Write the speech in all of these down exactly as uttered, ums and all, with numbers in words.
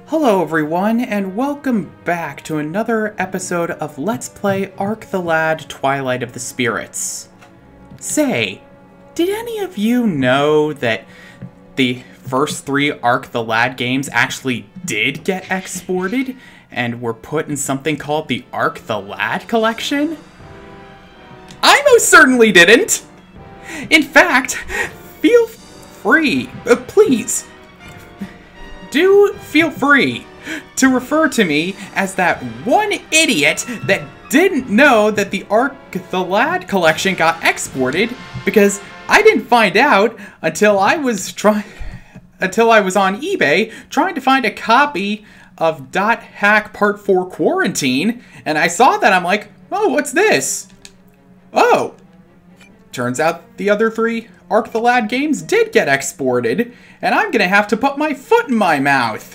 Hello everyone, and welcome back to another episode of Let's Play Ark the Lad Twilight of the Spirits. Say, did any of you know that the first three Ark the Lad games actually did get exported and were put in something called the Ark the Lad collection? I most certainly didn't! In fact, feel free, uh, please, do feel free to refer to me as that one idiot that didn't know that the Ark the Lad collection got exported, because I didn't find out until I was trying until I was on eBay trying to find a copy of Dot Hack Part four Quarantine, and I saw that. I'm like, oh, what's this? Oh, turns out the other three Ark the Lad games did get exported, and I'm gonna have to put my foot in my mouth.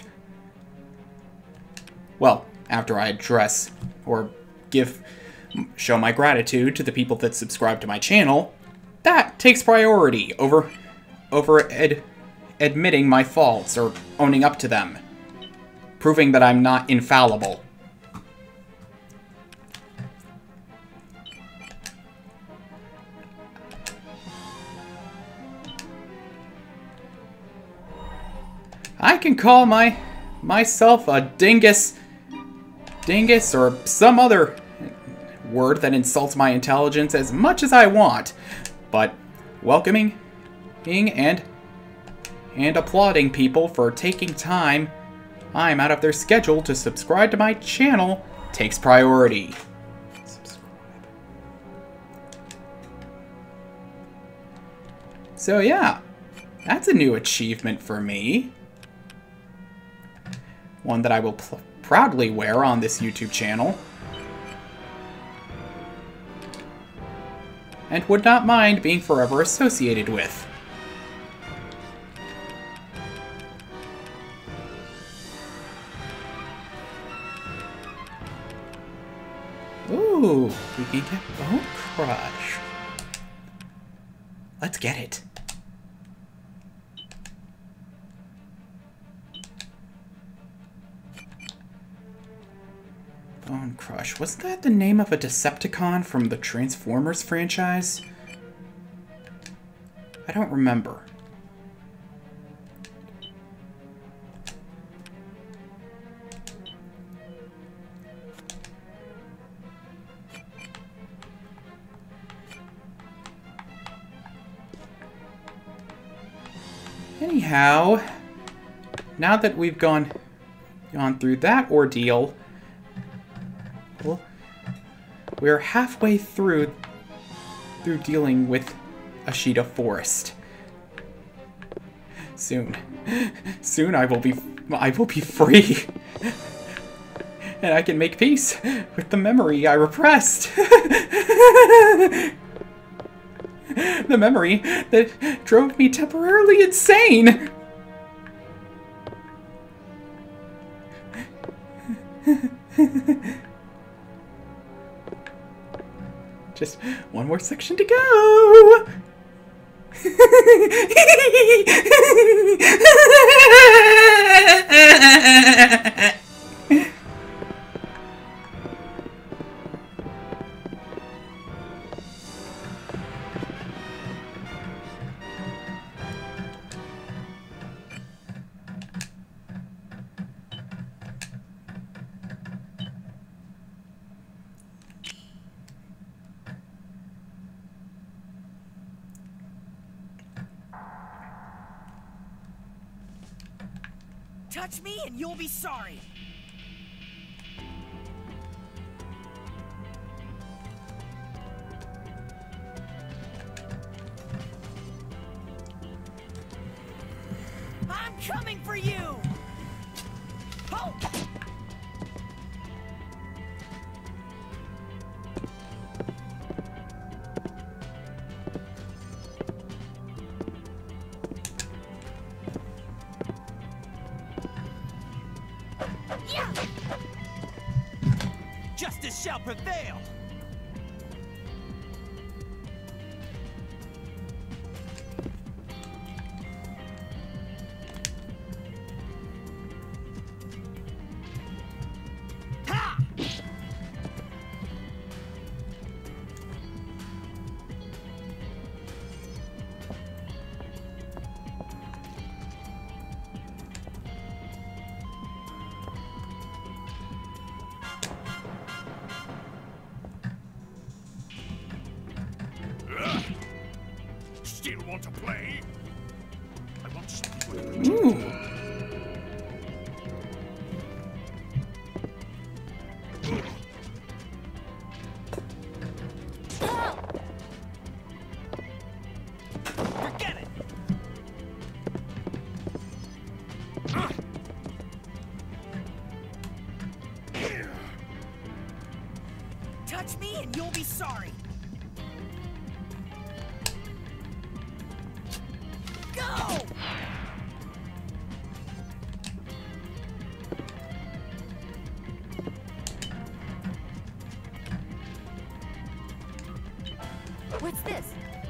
Well, after I address or give, show my gratitude to the people that subscribe to my channel, that takes priority over, over ad, admitting my faults or owning up to them, proving that I'm not infallible. I can call my myself a dingus, dingus, or some other word that insults my intelligence as much as I want, but welcoming and and applauding people for taking time I'm out of their schedule to subscribe to my channel takes priority. Subscribe. So yeah, that's a new achievement for me. One that I will pl- proudly wear on this YouTube channel. And would not mind being forever associated with. Ooh, we can get Bone Crush. Let's get it. Bone Crush. Wasn't that the name of a Decepticon from the Transformers franchise? I don't remember. Anyhow, now that we've gone gone through that ordeal, well, we're halfway through through dealing with Ashita Forest. Soon, soon I will be I will be free, and I can make peace with the memory I repressed. The memory that drove me temporarily insane. Just one more section to go. Touch me and you'll be sorry. I'm coming for you. Oh. Yeah. Justice shall prevail. Touch me and you'll be sorry. Go! What's this?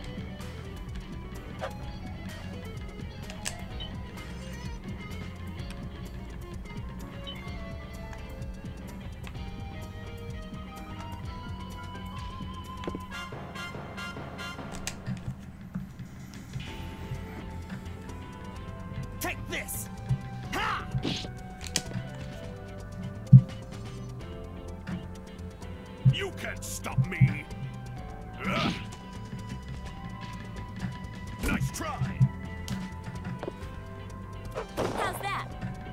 Take this! Ha! You can't stop me! Ugh. Nice try! How's that?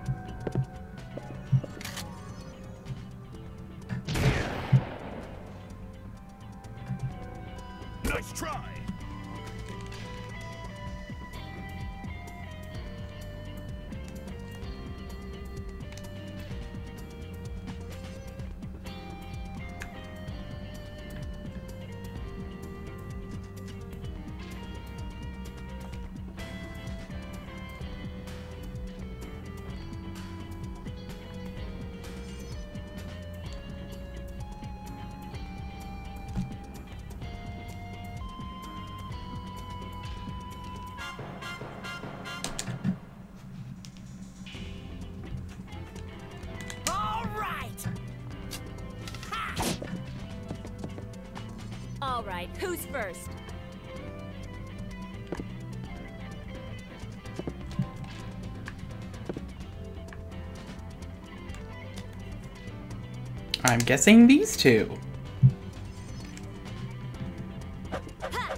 Nice try! All right! Ha! All right, who's first? I'm guessing these two. Ha!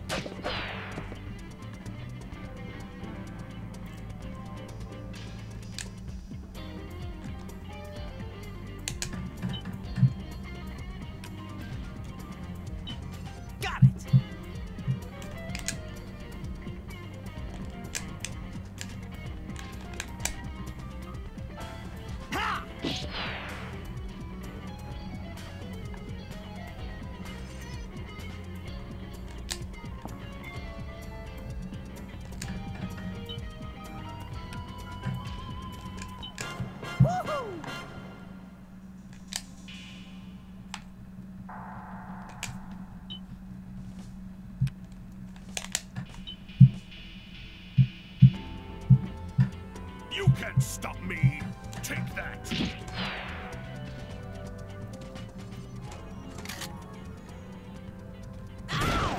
Got it! Ha! Woohoo! You can't stop me! Take that! Ow!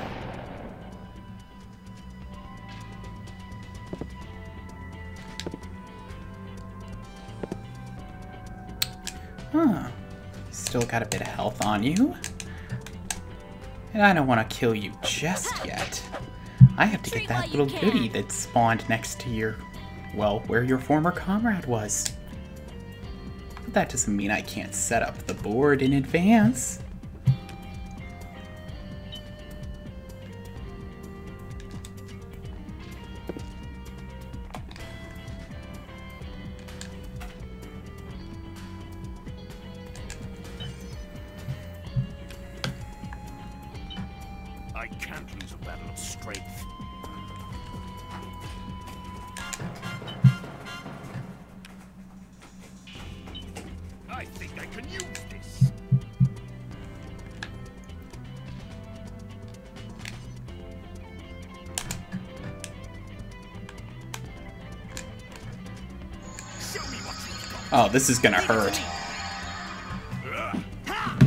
Huh. Still got a bit of health on you. And I don't want to kill you just yet. I have to get Treat while that you little goodie can. that spawned next to your, well, where your former comrade was. But that doesn't mean I can't set up the board in advance. I can't lose a battle of strength. I think I can use this. Show me what you've got. Oh, this is gonna Leave it to hurt. me. Ugh. Ha!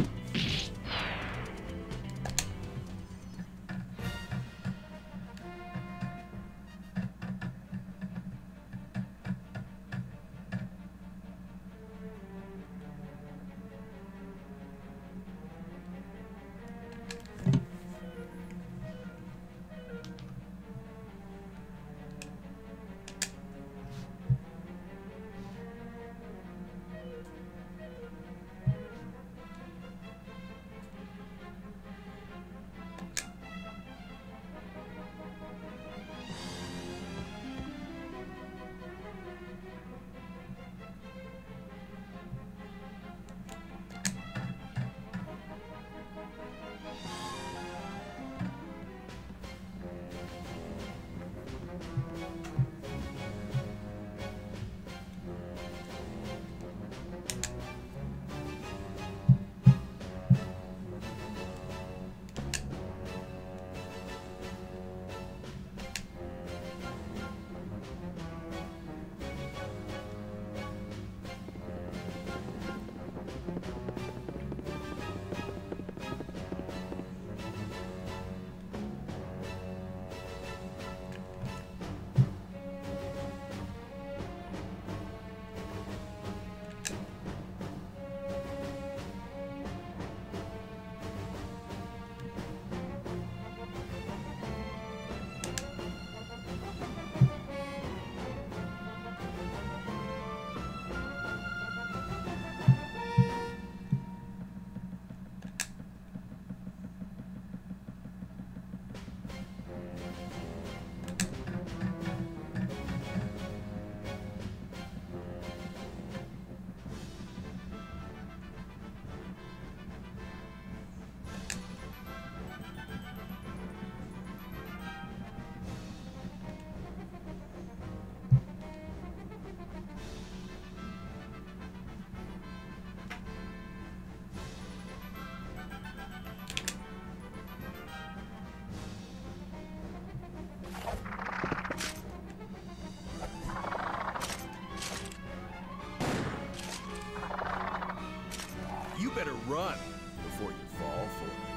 better run before you fall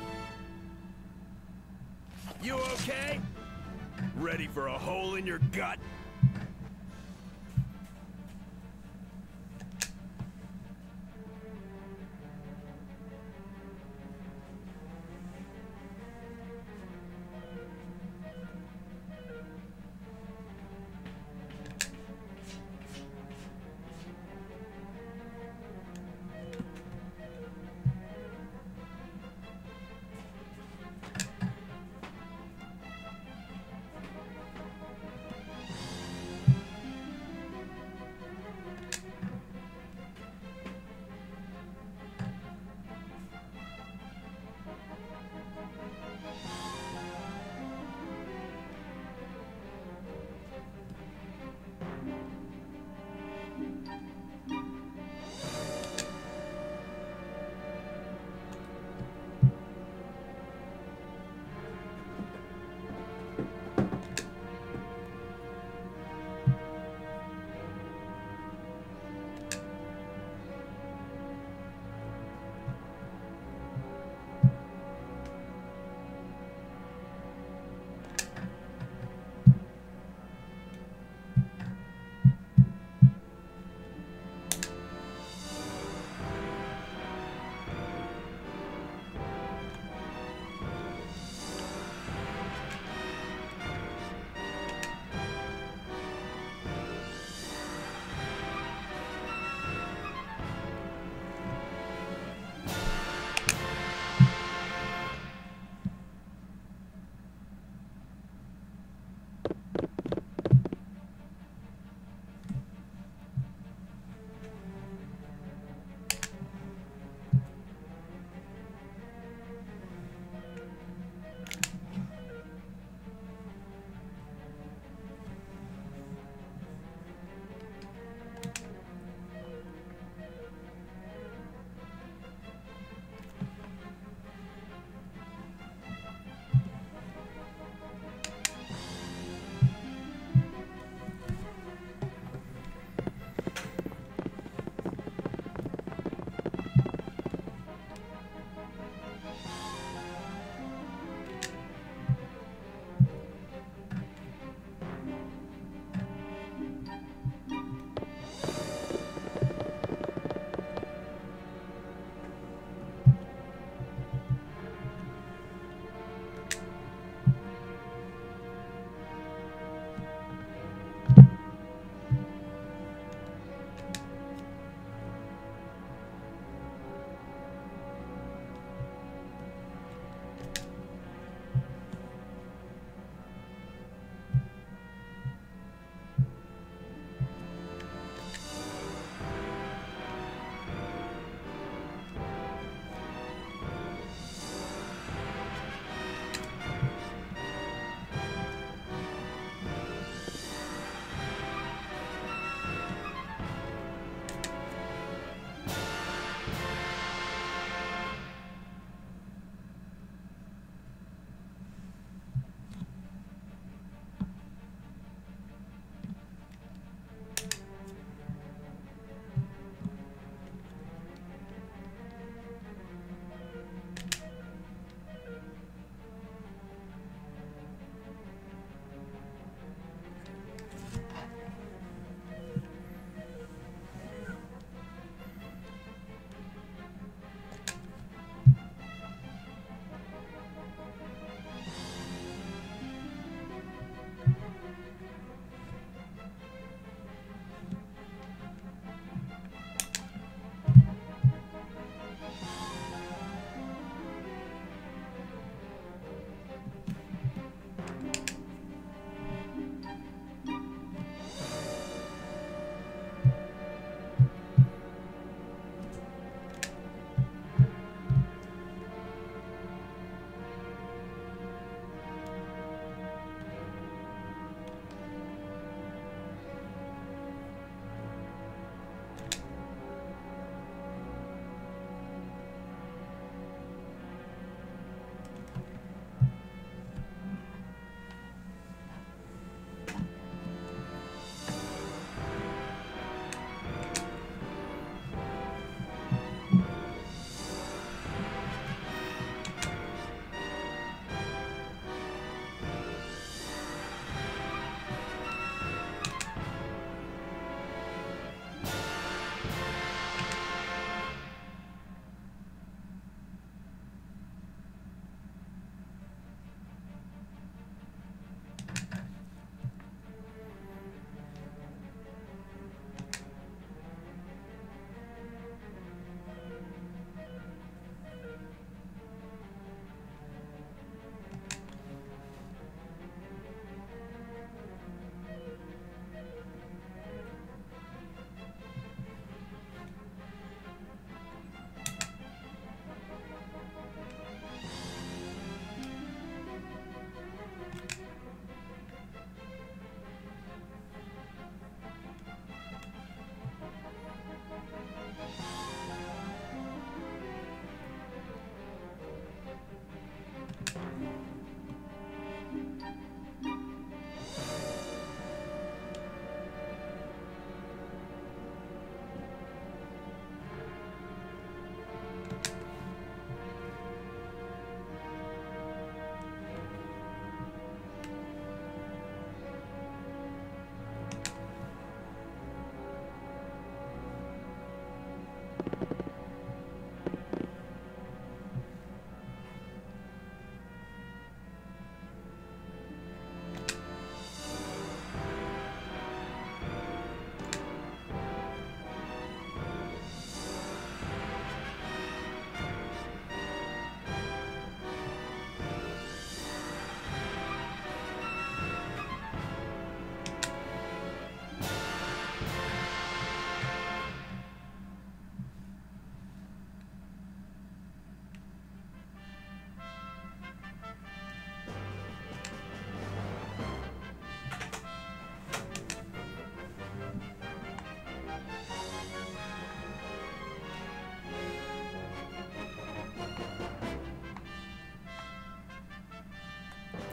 for it. You okay? Ready for a hole in your gut?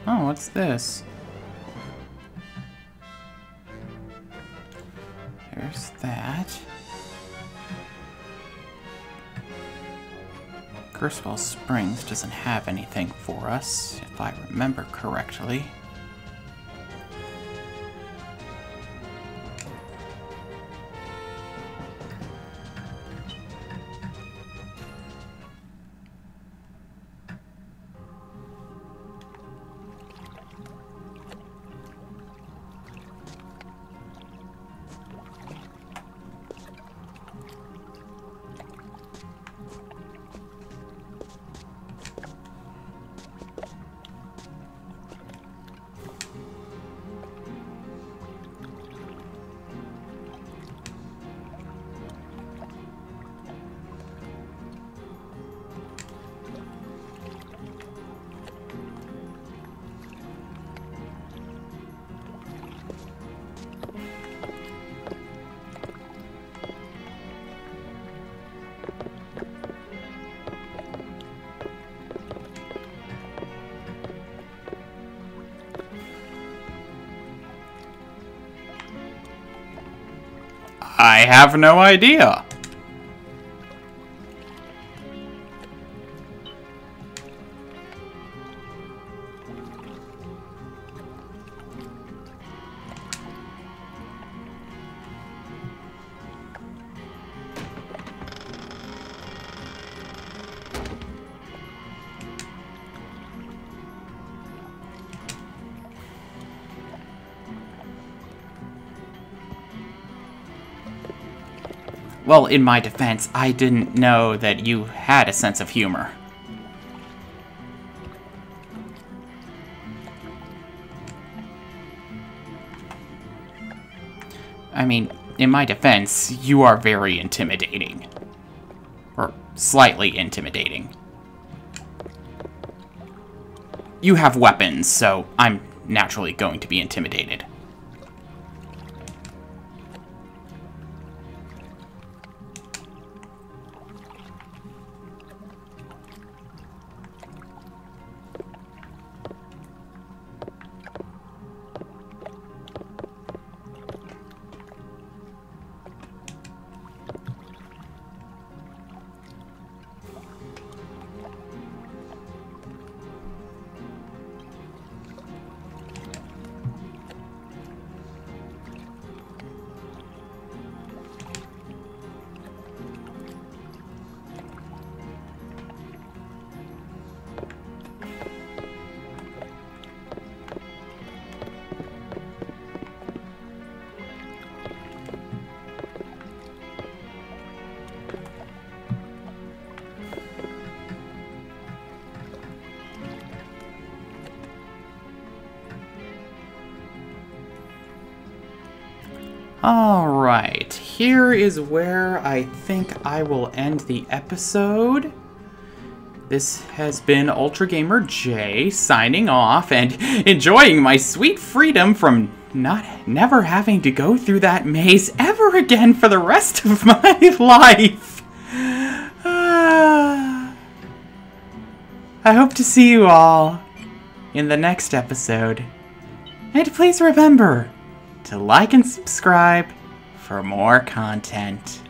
Oh, what's this? There's that. Cursewell Springs doesn't have anything for us, if I remember correctly. I have no idea. Well, in my defense, I didn't know that you had a sense of humor. I mean, in my defense, you are very intimidating. Or slightly intimidating. You have weapons, so I'm naturally going to be intimidated. Alright, here is where I think I will end the episode. This has been UltraGamerJ signing off and enjoying my sweet freedom from not never having to go through that maze ever again for the rest of my life. Uh, I hope to see you all in the next episode. And please remember to like and subscribe for more content.